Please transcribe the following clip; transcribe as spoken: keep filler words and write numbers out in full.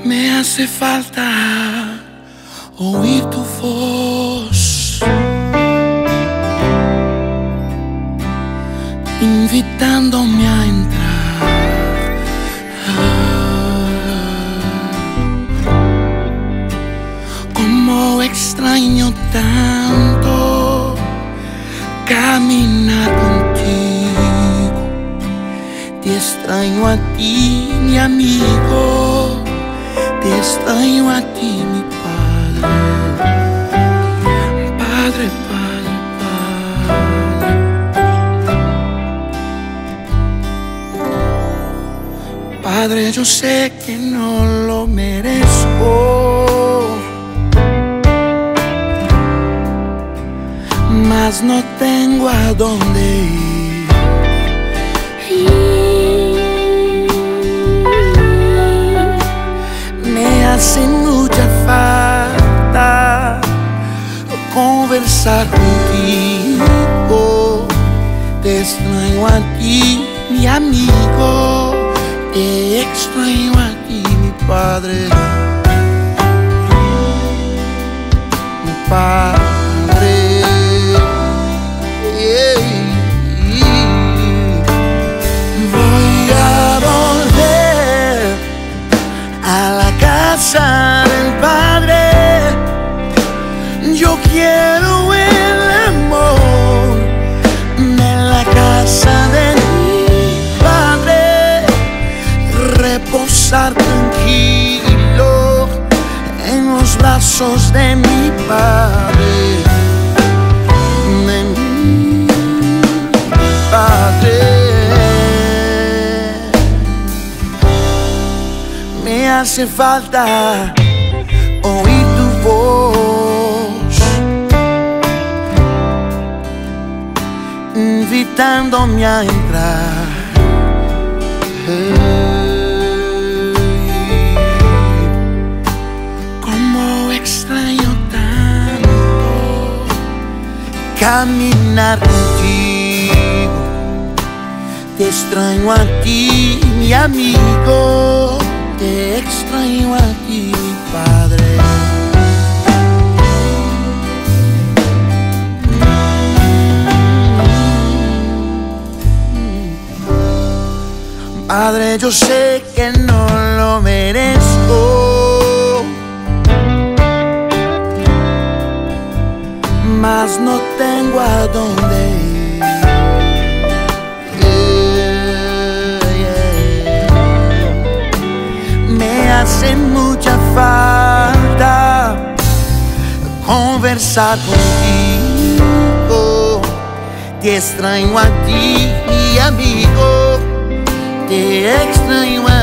Me hace falta oír tu voz, invitándome a entrar. Como extraño tanto caminar contigo. Te extraño a ti, mi amigo. Te extraño a ti, mi Padre. Padre, Padre, Padre. Padre, yo sé que no lo merezco, mas no tengo a dónde ir. Me hace mucha falta conversar contigo. Te extraño a ti, mi amigo. Te extraño a ti, mi Padre. Mi Padre. Voy a volver a la casa del Padre. Yo quiero el amor de la casa de mi Padre. Reposar tranquilo en los brazos de mi Padre. De mi Padre. Me hace falta oír tu voz, invitándome a entrar. Hey, como extraño tanto caminar contigo. Te extraño a ti, mi amigo. Te extraño a ti, mi Padre. Padre, yo sé que no lo merezco, mas no tengo a dónde ir. Hace mucha falta conversar contigo. Te extraño a ti, mi amigo. Te extraño a